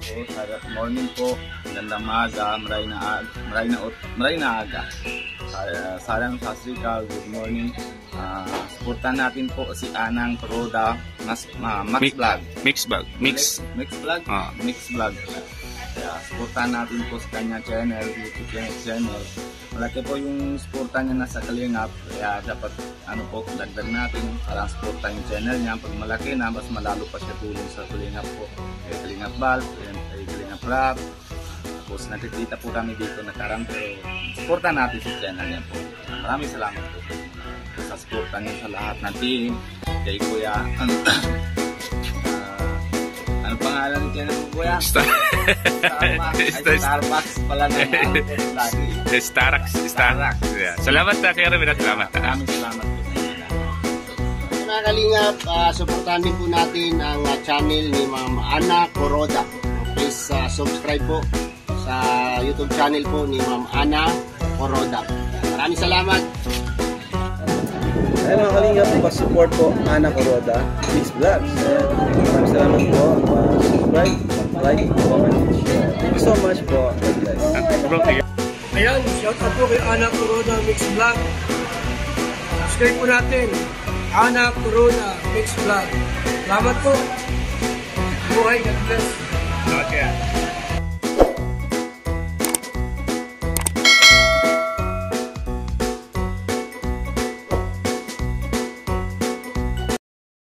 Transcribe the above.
po. Morning po. Magandang maga. Maray na aga. Salam sa Srikal. Good morning. Supportan natin po si Anang Kuroda. Max Vlog. Mix Vlog. Mix Vlog? Mix Vlog. Supportan natin po sa kanya channel, YouTube channel. Malaki po yung supportan niya nasa Kalingap. Kaya dapat dagdag natin para supportan yung channel niya. Pag malaki na, mas malalo pa siya tulong sa Kalingap po. Kaya Kalingap Val, kaya Kalingap Rap. Tapos nakikita po kami dito nakarang, pero supportan natin sa channel niya po. Maraming salamat po sa supportan niya sa lahat ng team. Kay Kuya, ano pangalan ng channel mo, Kuya? Starbucks pala naman. Starax. Yeah. Salamat sa kaya rin. Salamat. Maraming salamat po sa inyo. Mga Kalingap, supportahan din po natin ang channel ni Ma'am Ana Kuroda. Please subscribe po sa YouTube channel po ni Ma'am Ana Kuroda. Maraming salamat. Ay mga Kalingap, pa-support po Ana Kuroda, Mix Vlogs. Maraming salamat po. Subscribe, like, comment, and share. Thank you so much po. God bless. Ayan, shout out po kay Ana Kuroda Mix Vlog. Subscribe po natin, Ana Kuroda Mix Vlog. Salamat po. Buhay, God bless. Okay.